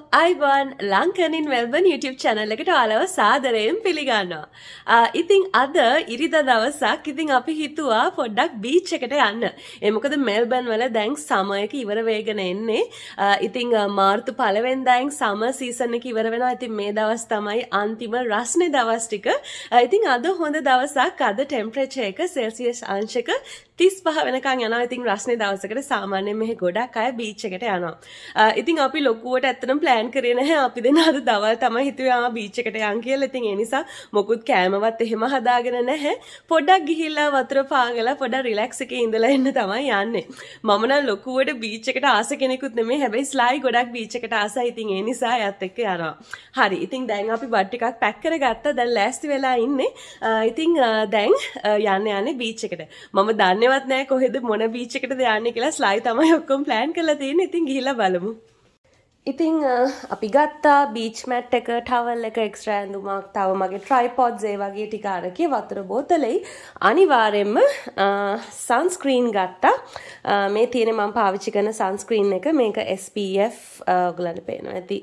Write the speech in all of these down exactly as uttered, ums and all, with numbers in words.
Ivan Lankan in Melbourne YouTube channel එකට ඔයාලව සාදරයෙන් පිළිගන්නවා. ඉතින් අද ඉරිදා දවසක් ඉතින් අපි හිතුවා පොඩ්ඩක් බීච් එකට යන්න. ඒ මොකද මෙල්බර්න් වල දැන් සමර් එක ඉවර වෙගෙන එන්නේ. ඉතින් මාර්තු පළවෙනිදායින් සමර් සීසන් එක ඉවර වෙනවා. ඉතින් මේ දවස් තමයි අන්තිම රස්නේ දවස් ටික. ඉතින් අද හොඳ දවසක්. අද ටෙම්පරේචර් එක සෙල්සියස් අංශක තිස් පහ වෙනකන් යනවා. ඉතින් රස්නේ දවසකට සාමාන්‍යයෙන් මෙහි ගොඩක් අය බීච් එකට යනවා. ඉතින් අපි ලොකුවට ඇත්තටම ප්ලෑන් කරේ නැහැ. අපි දෙන්න අද දවල් තමයි හිතුවේ ආ බීච් එකට යන් කියලා. ඉතින් ඒ නිසා මොකුත් කෑමවත් එහෙම හදාගෙන නැහැ. පොඩ්ඩක් ගිහිල්ලා වතුර පාගලා පොඩ්ඩක් රිලැක්ස් එකේ ඉඳලා එන්න තමයි යන්නේ. මම නම් ලොකුවට බීච් එකට ආස කෙනෙකුත් නෙමෙයි. හැබැයි ස්ලයි ගොඩක් බීච් එකට ආසයි. ඉතින් ඒ නිසා යත් එක්ක යනවා. හරි. ඉතින් දැන් අපි බත් ටිකක් පැක් කරගත්තා. දැන් ලෑස්ති වෙලා ඉන්නේ. ඉතින් දැන් යන්න යන්නේ බීච් එකට. මම දන්නේවත් නැහැ කොහෙද මොන බීච් එකටද යන්නේ කියලා. ස්ලයි තමයි ඔක්කොම ප්ලෑන් කරලා තියෙන්නේ. ඉතින් ගිහිල්ලා බලමු. ඉතින් අපි ගත්තා බීච් මැට් එක, ටවල් එක, එක්ස්ට්‍රා ඇඳුමක්, තව මගේ ට්‍රයිපොඩ්ස් ඒ වගේ ටික අරකේ වතුර බෝතලෙයි අනිවාර්යෙන්ම සන්ස්ක්‍රීන් ගත්තා. මේ තියෙන මම පාවිච්චි කරන සන්ස්ක්‍රීන් එක මේක S P F ඔයගලන්ට පේනවා ඇති.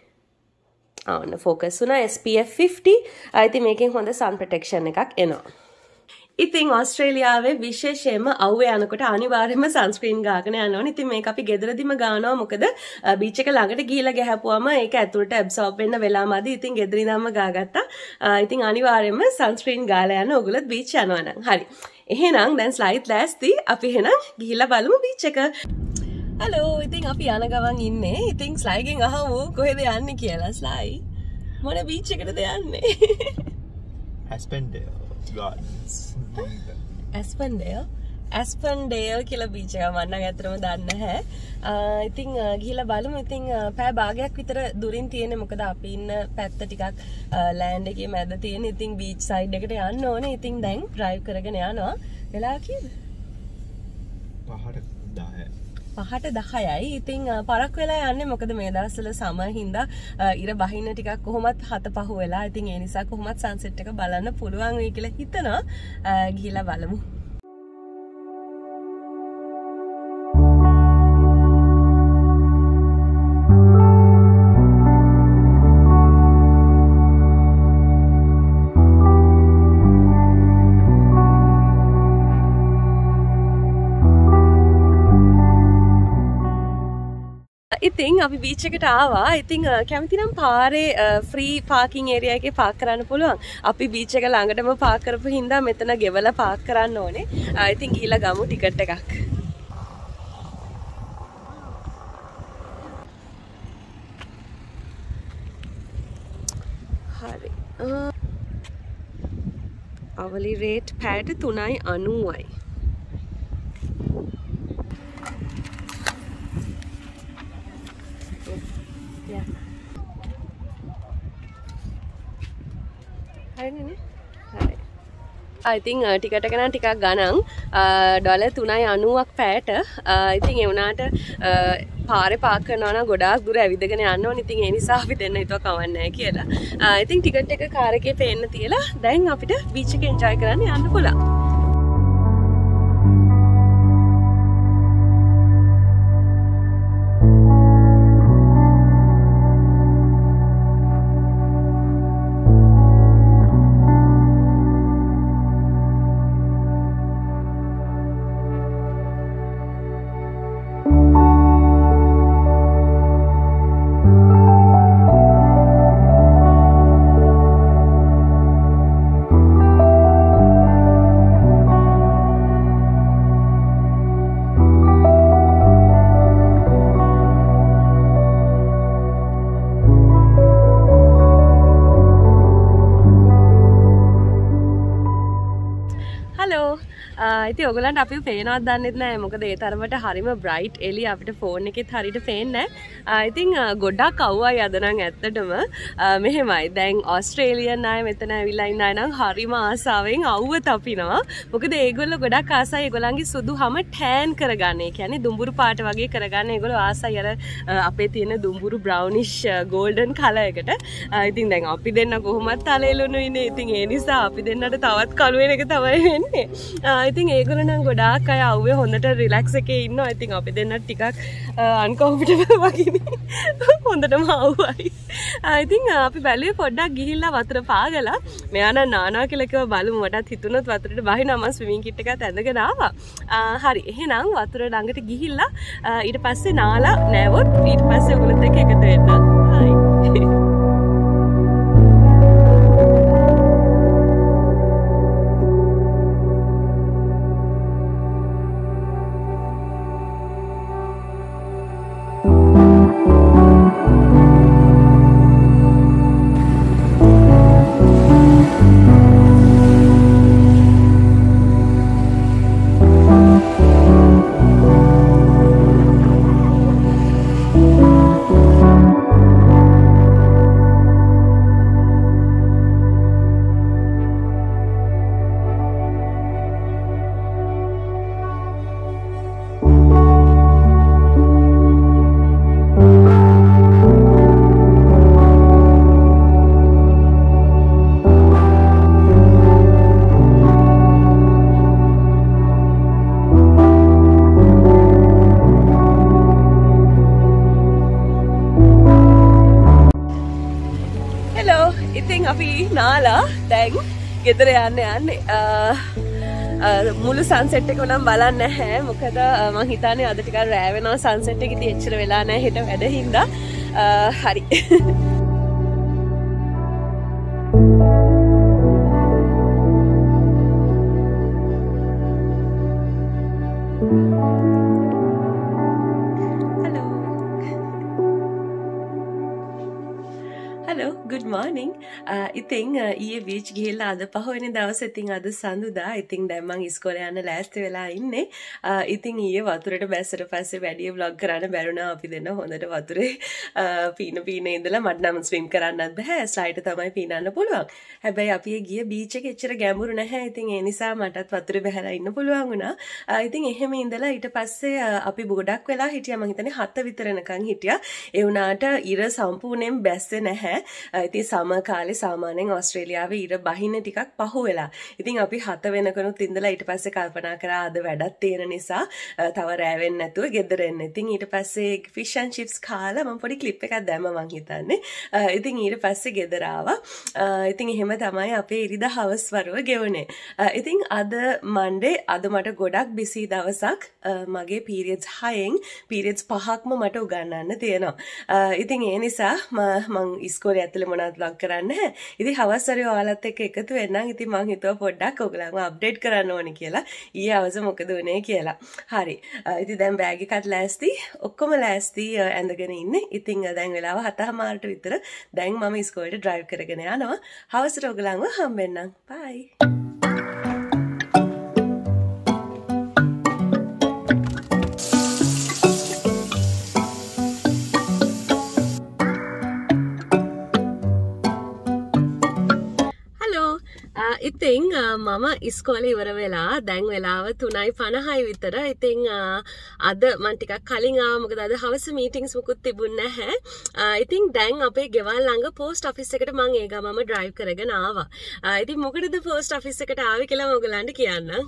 ආ ඔන්න ෆෝකස් වුණා S P F fifty. ඉතින් මේකෙන් හොඳ සන් ප්‍රොටෙක්ෂන් එකක් එනවා. ඉතින් ඕස්ට්‍රේලියාවේ විශේෂයෙන්ම අවුවේ යනකොට අනිවාර්යයෙන්ම සන්ස්ක්‍රීන් ගාගෙන යන්න ඕනේ. ඉතින් මේක අපි ගෙදරදිම ගානවා. මොකද බීච් එක ළඟට ගිහිල්ලා ගහපුවම ඒක ඇතුළට ඇබ්සෝබ් වෙන්න වෙලාම ඇති. ඉතින් ගෙදරින්දම ගාගත්තා. ඉතින් අනිවාර්යයෙන්ම සන්ස්ක්‍රීන් ගාලා යන්න ඕගොල්ලොත් බීච් යනවා නම්. හරි. එහෙනම් දැන් ස්ලයිඩ් ලෑස්ති. අපි එහෙනම් ගිහිල්ලා බලමු බීච් එක. හලෝ. ඉතින් අපි යන ගමන් ඉන්නේ. ඉතින් ස්ලයිගෙන් අහමු කොහෙද යන්නේ කියලා. ස්ලයි මොන බීච් එකටද යන්නේ? Aspendale Gardens. Aspendale Aspendale කියලා බීච් එක මම නම් ඇත්තටම දන්නේ නැහැ. ඉතින් ගිහිල්ලා බලමු. ඉතින් පැය භාගයක් විතර දුරින් තියෙන්නේ. මොකද අපි ඉන්න පැත්ත ටිකක් ලෑන්ඩ් එකේ මැද තියෙන. ඉතින් බීච් සයිඩ් එකට යන්න ඕනේ. ඉතින් දැන් ඩ්‍රයිව් කරගෙන යනවා. වෙලාව කීයද? පහට දහයයි. පහට දහයයි. ඉතින් පරක් වෙලා යන්නේ. මොකද මේ දවස්වල සමර් හින්දා ඉර බහින්න ටිකක් කොහොමත් හත පහ වෙලා. ඉතින් ඒ නිසා කොහොමත් සන්සෙට් එක බලන්න පුළුවන් වෙයි කියලා හිතනවා. ගිහිල්ලා බලමු. ඉතින් අපි බීච් එකට ආවා. ඉතින් කැමති නම් පාරේ ෆ්‍රී පාකින් ඒරියා එකේ පාක් කරන්න පුළුවන්. අපි බීච් එක ළඟටම පාක් කරපු හින්දා මෙතන ගෙවලා පාක් කරන්න ඕනේ. ඉතින් ගිහිල්ලා ගමු ටිකට් එකක්. හරි. අවලි රේට් පැයට තුනයි අනූවයි. හරිනේ. හරි. ඉතින් ටිකට් එක නම් ටිකක් ගණන් ඩොලර් තුනයි අනූවක් පැයට. ඉතින් ඒ වුණාට පාරේ පාක් කරනවා නම් ගොඩාක් දුර ඇවිදගෙන යන්න ඕනේ. ඉතින් ඒ නිසා අපි දෙන්න හිතුවා කවන්නේ නැහැ කියලා. ඉතින් ටිකට් එක කාර් එකේ පේන්න තියලා දැන් අපිට බීච් එක එන්ජොයි කරන්න යන්න පුළුවන්. ඉතින් ඔයගලන්ට අපිව පේනවත් දන්නෙත් නැහැ. මොකද ඒ තරමට හරිම බ්‍රයිට් එළිය අපිට ෆෝන් එකෙත් හරියට පේන්නේ නැහැ. ඉතින් ගොඩක් අවුවයි අද නම් ඇත්තටම. මෙහෙමයි. දැන් ඕස්ට්‍රේලියන් අය මෙතන ඇවිල්ලා ඉන්න අය නම් හරිම ආසාවෙන් අවුව තපිනවා. මොකද ඒගොල්ලෝ ගොඩක් ආසයි ඒගොල්ලන්ගේ සුදු හැම ටෑන් කරගන්න. ඒ කියන්නේ දුඹුරු පාට වගේ කරගන්න ඒගොල්ලෝ ආසයි අර අපේ තියෙන දුඹුරු බ්‍රවුනිෂ් ගෝල්ඩන් කලර් එකට. ඉතින් දැන් අපි දෙන්න කොහොමත් තලෙලුණු ඉන්නේ. ඉතින් ඒ නිසා අපි දෙන්නට තවත් කළු වෙන එක තමයි වෙන්නේ. ඉන්නේ. ඉතින් ඒගොල්ලෝ නම් ගොඩාක් අය අවුවේ හොඳට රිලැක්ස් එකේ ඉන්නවා. ඉතින් අපි දෙන්නත් ටිකක් අන්කම්ෆර්ටබල් වගේ හොඳටම අවුවයි. ඉතින් අපි බැලුවේ පොඩ්ඩක් ගිහිල්ලා වතුර පාගලා මෙයා නම් නානවා කියලා කිව්ව බලමු. මටත් හිතුණොත් වතුරට බහිනවා. මම ස්විමින් කිට් එකත් ඇඳගෙන ආවා. හරි. එහෙනම් වතුර ළඟට ගිහිල්ලා ඊට පස්සේ නාලා නැවොත් ඊට පස්සේ ඔයගොල්ලොත් එක්ක එකතු වෙන්න. හයි. අපි නාලා දැන් ගෙදර යන්න යන්නේ මුළු සන්සෙට් එක නම් බලන්න නැහැ මොකද මම හිතන්නේ අද ටිකක් රෑ වෙනවා සන්සෙට් එක ඉතින් එච්චර වෙලා නැහැ හෙට වැඩ හින්දා හරි Hello, good morning. Uh, ඉතින් ඊයේ බීච් ගිහිල්ලා අද පහවෙනි දවසේ ඉතින් අද සඳුදා. ඉතින් දැන් මම ඉස්කෝලේ යන්න ලෑස්ති වෙලා ඉන්නේ. Uh, ඉතින් ඊයේ වතුරට බැස්සට පස්සේ වැඩි vlog කරන්න බැරුණා අපි දෙන්න හොඳට වතුරේ uh, පීන පීන ඉඳලා මට නම් ස්විම් කරන්නත් බෑ. ස්ලයිඩ් තමයි පීනන්න පුළුවන්. හැබැයි අපි ගිය බීච් එකේ එච්චර ගැඹුරු නැහැ. ඉතින් ඒ නිසා මටත් වතුරේ බහැලා ඉන්න පුළුවන් වුණා. Uh, ඉතින් එහෙම ඉඳලා ඊට පස්සේ uh, අපි ගොඩක් වෙලා හිටියා. මම හිතන්නේ හත විතර වෙනකන් හිටියා. ඒ වුණාට ඉර සම්පූර්ණයෙන් බැස්සේ නැහැ. ඉතින් සමර් කාලේ සාමාන්‍යයෙන් ඕස්ට්‍රේලියාවේ ඉර බහින්න ටිකක් පහු වෙලා. ඉතින් අපි හත වෙනකනුත් ඉඳලා ඊට පස්සේ කල්පනා කරා අද වැඩක් තියෙන නිසා තව රෑ වෙන්නේ නැතුව ගෙදර එන්න. ඉතින් ඊට පස්සේ ෆිෂ් ඇන්ඩ් චිප්ස් කාලා මම පොඩි ක්ලිප් එකක් දැම්මා මං හිතන්නේ. ඉතින් ඊට පස්සේ ගෙදර ආවා. ඉතින් එහෙම තමයි අපේ ඉරිදා හවස් වරුව ගෙවුනේ. ඉතින් අද මන්ඩේ අද මට ගොඩක් බිසි දවසක් මගේ පීරියඩ්ස් හයෙන් පීරියඩ්ස් පහක්ම මට උගන්වන්න තියෙනවා. ඉතින් ඒ නිසා මං ඉස්කෝලේ ඇතුලේ මොනවද vlog කරන්නේ නැහැ. ඉතින් හවස් වරුවේ ඔයාලත් එක්ක එකතු වෙන්නම්. ඉතින් මං හිතුවා පොඩ්ඩක් ඔයගලන්ව අප්ඩේට් කරන්න ඕනේ කියලා. ඊයේ හවස මොකද වුනේ කියලා. හරි. ඉතින් දැන් බෑග් එකත් ලෑස්ති. ඔක්කොම ලෑස්ති ඇඳගෙන ඉන්නේ. ඉතින් දැන් වෙලාව හතමාරට විතර. දැන් මම ඉස්කෝලේට ඩ්‍රයිව් කරගෙන යනවා. හවසට ඔයගලන්ව හම්බෙන්නම්. බයි. ඉතින් මම ඉස්කෝලේ ඉවර වෙලා දැන් වෙලාව තුනයි පනහයි විතර. ඉතින් අද මම ටිකක් කලින් ආවා මොකද අද හවස මීටින්ග්ස් මුකුත් තිබුණේ නැහැ. ඉතින් දැන් අපේ ගෙවල් ළඟ පෝස්ට් ඔෆිස් එකට මම ඒ ගමම ඩ්‍රයිව් කරගෙන ආවා. ඉතින් මොකටද පෝස්ට් ඔෆිස් එකට ආවේ කියලා මම ඔයගලන්ට කියන්නම්.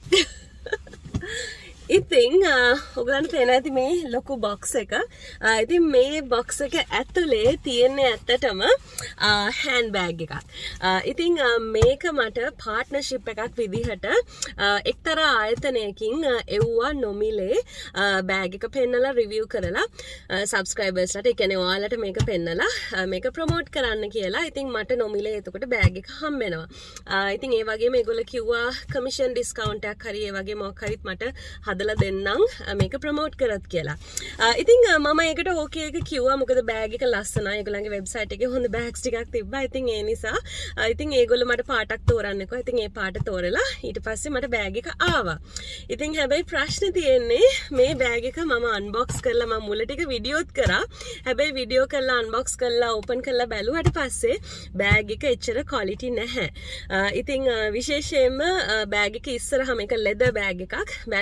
ඉතින් ඔයගලන්ට පේන ඇති මේ ලොකු බොක්ස් එක. ඉතින් මේ බොක්ස් එක ඇතුලේ තියෙන්නේ ඇත්තටම හෑන්ඩ් බෑග් එකක්. ඉතින් මේක මට පාර්ට්නර්ෂිප් එකක් විදිහට එක්තරා ආයතනයකින් එව්වා නොමිලේ බෑග් එක පෙන්නලා රිවිව් කරලා සබ්ස්ක්‍රයිබර්ස්ලාට ඒ කියන්නේ ඔයාලට මේක පෙන්නලා මේක ප්‍රොමෝට් කරන්න කියලා. ඉතින් මට නොමිලේ එතකොට බෑග් එක හම්බ වෙනවා. ඉතින් ඒ වගේම ඒගොල්ලෝ කිව්වා කමිෂන් ඩිස්කවුන්ට් එකක් හරි ඒ වගේ මොකක් හරිත් මට හදලා දෙන්නම් මේක ප්‍රොමෝට් කරත් කියලා. ඉතින් මම ඒකට ඕකේ එක කිව්වා මොකද බෑග් එක ලස්සනයි. ඒගොල්ලන්ගේ වෙබ්සයිට් එකේ හොඳ බෑග්ස් ටිකක් තිබ්බා. ඉතින් ඒ නිසා ඉතින් ඒගොල්ලෝ මට පාටක් තෝරන්න කිව්වා. ඉතින් ඒ පාට තෝරලා ඊට පස්සේ මට බෑග් එක ආවා. ඉතින් හැබැයි ප්‍රශ්නේ තියෙන්නේ මේ බෑග් එක මම අන්බොක්ස් කරලා මම මුල ටික වීඩියෝත් කරා. හැබැයි වීඩියෝ කරලා අන්බොක්ස් කරලා ඕපන් කරලා බැලුවට පස්සේ බෑග් එක එච්චර ක්වොලිටි නැහැ. ඉතින් විශේෂයෙන්ම බෑග් එක ඉස්සරහා මේක ලෙදර් බෑග් එකක්. බෑග් එක ඉස්සරහා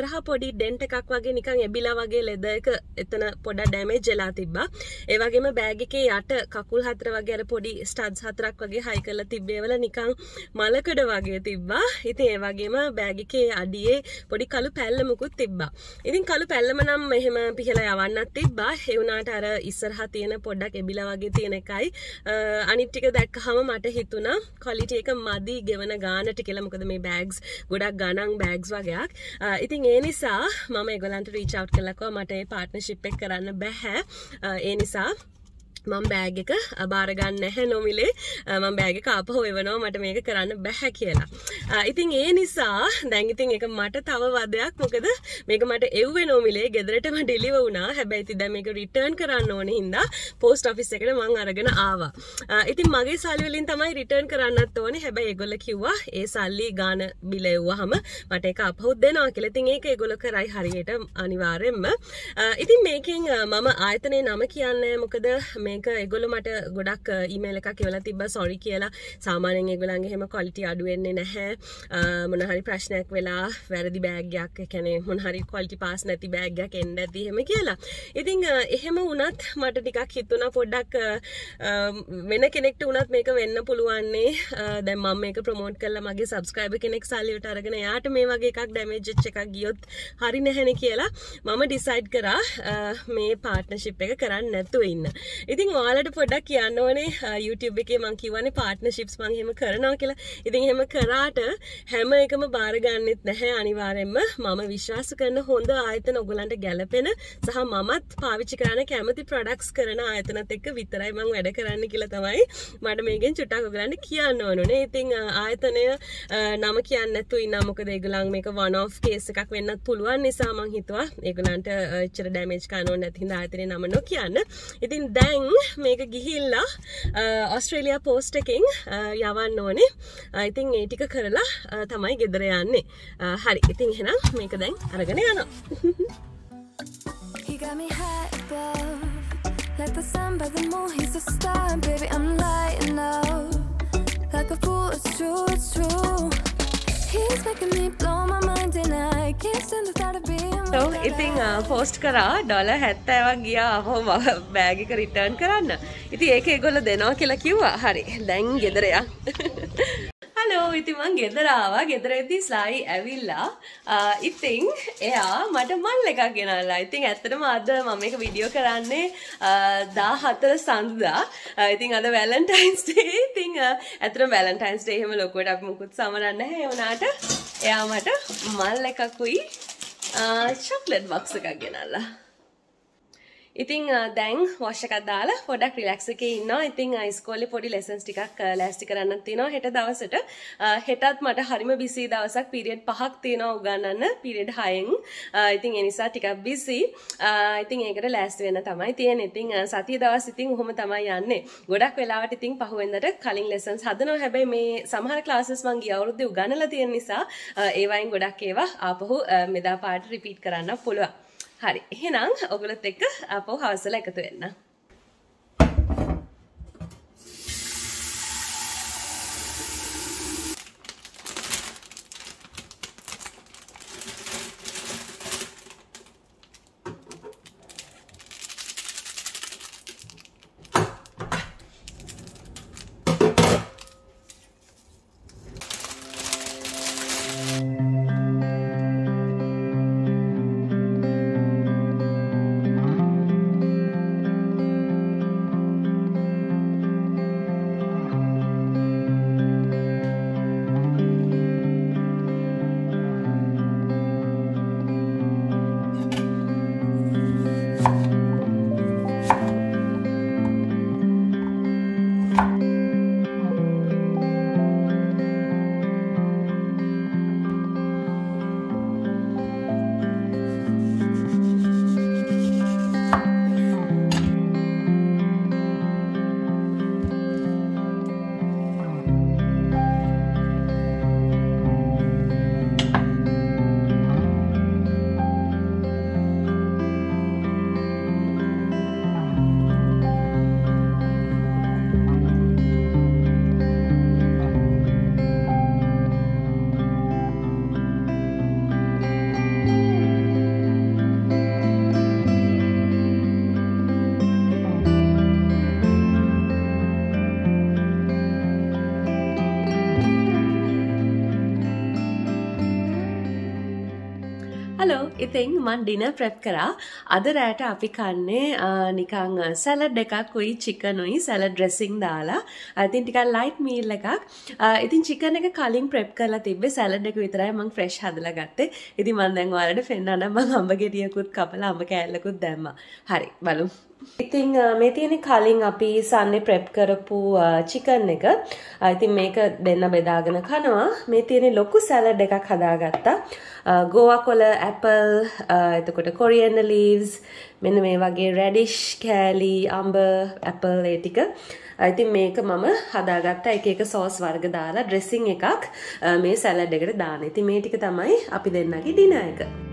ඉස්සරහා පොඩි ඩෙන්ට් එකක් වගේ නිකන් එබිලා වගේ ලෙදර් එක එතන පොඩක් ඩැමේජ් වෙලා තිබ්බා. ඒ වගේම බෑග් එකේ යට කකුල් හතර වගේ අර පොඩි ස්ටඩ්ස් හතරක් වගේ හයි කරලා තිබ්බේ වල නිකන් මලකඩ වගේ තිබ්බා. ඉතින් ඒ වගේම බෑග් එකේ අඩියේ පොඩි කළු පැල්ලමකුත් තිබ්බා. ඉතින් කළු පැල්ලම නම් මෙහෙම පිහලා යවන්නත් තිබ්බා. ඒ වුණාට අර ඉස්සරහා තියෙන පොඩ්ඩක් එබිලා වගේ තියෙන එකයි අනිත් ටික දැක්කහම මට හිතුණා ක්වොලිටි එක මදි ගෙවන ගානට කියලා. මොකද මේ බෑග්ස් ගොඩක් ගණන් බෑග්ස් වගේක්. ඉතින් ඒ නිසා මම ඒගොල්ලන්ට රීච් අවුට් කළා කිව්වා මට මේ පාර්ට්නර්ෂිප් එක කරන්න බෑ. ඒ නිසා මම බෑග් එක බාර ගන්න නැහැ නොමිලේ. මම බෑග් එක ආපහු එවනවා මට මේක කරන්න බෑ කියලා. ඉතින් ඒ නිසා දැන් ඉතින් ඒක මට තව වදයක්. මොකද මේක මට එව්වේ නොමිලේ ගෙදරටම ඩෙලිවර් වුණා. හැබැයි ඉතින් දැන් මේක රිටර්න් කරන්න ඕනේ හින්දා පෝස්ට් ඔෆිස් එකට මං අරගෙන ආවා. ඉතින් මගේ සල්ලි වලින් තමයි රිටර්න් කරන්නත් ඕනේ. හැබැයි ඒගොල්ලෝ කිව්වා ඒ සල්ලි ගාන බිල එව්වහම මට ඒක ආපහු දෙනවා කියලා. ඉතින් ඒක ඒගොල්ලෝ කරයි හරියට අනිවාර්යෙන්ම. ඉතින් මේකෙන් මම ආයතනයේ නම කියන්නේ මොකද මේක ඒගොල්ලෝ මට ගොඩක් ඊමේල් එකක් එවලා තිබ්බා සෝරි කියලා. සාමාන්‍යයෙන් ඒගොල්ලන්ගේ හැම ක්වොලිටි අඩු වෙන්නේ නැහැ. මොන හරි ප්‍රශ්නයක් වෙලා වැරදි බෑග් එකක් ඒ කියන්නේ මොන හරි ක්වොලිටි පාස් නැති බෑග් එකක් එන්න ඇති එහෙම කියලා. ඉතින් එහෙම වුණත් මට ටිකක් හිතුණා පොඩ්ඩක් වෙන කෙනෙක්ට වුණත් මේක වෙන්න පුළුවන්නේ. දැන් මම මේක ප්‍රොමෝට් කරලා මගේ සබ්ස්ක්‍රයිබර් කෙනෙක් සල්ලියට අරගෙන එයාට මේ වගේ එකක් ඩැමේජ් වෙච්ච එකක් ගියොත් හරි නැහැනේ කියලා මම ඩිසයිඩ් කරා මේ පාර්ට්නර්ෂිප් එක කරන්න නැතුව ඉන්න. ඉතින් ඔයාලට පොඩ්ඩක් කියන්න ඕනේ YouTube එකේ මම කියවනේ පාර්ට්නර්ෂිප්ස් මම එහෙම කරනවා කියලා. ඉතින් එහෙම කරාට හැම එකම බාර ගන්නෙත් නැහැ අනිවාර්යෙන්ම. මම විශ්වාස කරන හොඳ ආයතන ඔයගලන්ට ගැලපෙන සහ මමත් පාවිච්චි කරන කැමති ප්‍රොඩක්ට්ස් කරන ආයතනත් එක්ක විතරයි මම වැඩ කරන්න කියලා තමයි මට මේකෙන් චුට්ටක් ඔයගලන්ට කියන්න ඕනේ. ඉතින් ආයතනය නම කියන්න නැතුව ඉන්න මොකද ඒගොල්ලන් මේක one off case එකක් වෙන්නත් පුළුවන් නිසා මම හිතුවා ඒගොල්ලන්ට එච්චර ඩැමේජ් කරන්න ඕනේ නැති හින්දා ආයතනයේ නම නොකියන්න. ඉතින් දැන් මේක ගිහිල්ලා ඔස්ට්‍රේලියා පෝස්ට් එකෙන් යවන්න ඕනේ. ඉතින් ඒ ටික කරලා තමයි ගෙදර යන්නේ. හරි. ඉතින් එහෙනම් මේක දැන් අරගෙන යනවා. He got me high above, like the sun by the moon. He's a star, baby. I'm lighting up, like a fool. It's true, it's true. He's making me blow my mind and I can't stand the thought of being. So ඉතින් post කරා dollar හැත්තෑවක් ගියා අහෝ bag එක return කරන්න. ඉතින් ඒක ඒගොල්ලෝ දෙනවා කියලා කිව්වා. හරි. දැන් ගෙදර යන්න. හලෝ ඉතින් මං ගෙදර ආවා. ගෙදරදී ස්ලායි ඇවිල්ලා ඉතින් එයා මට මල් එකක් ගෙනල්ලා. ඉතින් ඇත්තටම අද මම මේක වීඩියෝ කරන්නේ දාහතර සඳුදා. ඉතින් අද වැලන්ටයින්ස් ඩේ. ඉතින් ඇත්තටම වැලන්ටයින්ස් ඩේ එහෙම ලොකුවට අපි මුකුත් සමරන්නේ නැහැ. ඒ වුණාට එයා මට මල් එකකුයි චොක්ලට් බොක්ස් එකක් ගෙනල්ලා. ඉතින් දැන් වොෂ් එකක් දාලා පොඩක් රිලැක්ස් එකේ ඉන්නවා. ඉතින් ඉස්කෝලේ පොඩි ලෙසන්ස් ටිකක් ලෑස්ති කරන්නත් තියෙනවා හෙට දවසට. හෙටත් මට හරිම බිසි දවසක් පීරියඩ් පහක් තියෙනවා උගන්නන්න පීරියඩ් හයෙන්. ඉතින් ඒ නිසා ටිකක් බිසි. ඉතින් ඒකට ලෑස්ති වෙන්න තමයි තියෙන්නේ. ඉතින් සතිය දවස් ඉතින් ඔහොම තමයි යන්නේ. ගොඩක් වෙලාවට ඉතින් පහුවෙන්දට කලින් ලෙසන්ස් හදනවා. හැබැයි මේ සමහර ක්ලාසස් මම ගිය අවුරුද්දේ උගන්නලා තියෙන නිසා ඒ වයින් ගොඩක් ඒවා ආපහු මෙදා පාට රිපීට් කරන්න පුළුවන්. හරි. එහෙනම් ඔයගොල්ලොත් එක්ක ආපහු හවසල එකතු වෙන්න. හලෝ ඉතින් මන් ඩිනර් ප්‍රෙප් කරා. අද රෑට අපි කන්නේ නිකන් සැලඩ් එකක් උයි චිකන් උයි සැලඩ් ඩ්‍රෙසින් දාලා. ඉතින් ටිකක් ලයිට් මීල් එකක්. ඉතින් චිකන් එක කලින් ප්‍රෙප් කරලා තිබ්බේ සැලඩ් එක විතරයි මම ෆ්‍රෙෂ් හදලා ගත්තේ. ඉතින් මම දැන් ඔයාලට පෙන්නන්න මම අඹ ගෙඩියකුත් කපලා අඹ කෑල්ලකුත් දැම්මා. හරි බලමු. ඉතින් මේ තියෙන කලින් අපි සන්නේ ප්‍රෙප් කරපු චිකන් එක. ඉතින් මේක දෙන්න බෙදාගෙන කනවා. මේ තියෙන ලොකු සැලඩ් එකක් හදාගත්තා. ගෝවා කොළ, ඇපල්, එතකොට කොරියන්ඩර් ලීව්ස්, මෙන්න මේ වගේ රැඩිෂ් කෑලි, අඹ, ඇපල් ඒ ටික. ඉතින් මේක මම හදාගත්තා එක එක සෝස් වර්ග දාලා ඩ්‍රෙසින් එකක් මේ සැලඩ් එකට දාන්න. ඉතින් මේ ටික තමයි අපි දෙන්නගේ ඩිනර් එක.